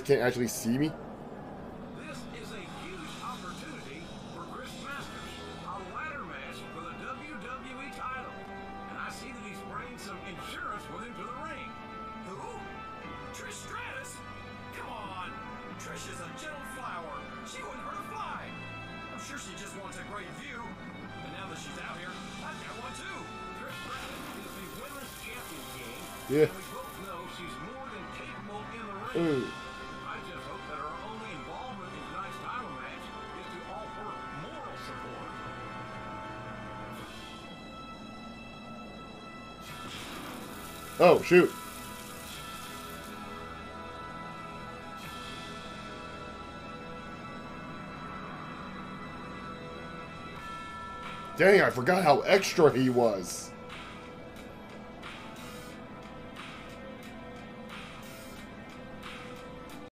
can't actually see me. This is a huge opportunity for Chris Masters, a ladder match for the WWE title. And I see that he's bringing some insurance with him to the ring. Who? Trish Stratus? Come on. Trish is a gentle flower. She wouldn't hurt a fly. I'm sure she just wants a great view. And now that she's out here, I've got one too. Trish Stratus is the women's champion, King. Yeah. And we both know she's more than capable in the ring. Ooh. I just hope that her only involvement in tonight's title match is to offer moral support. Oh, shoot. Dang, I forgot how extra he was.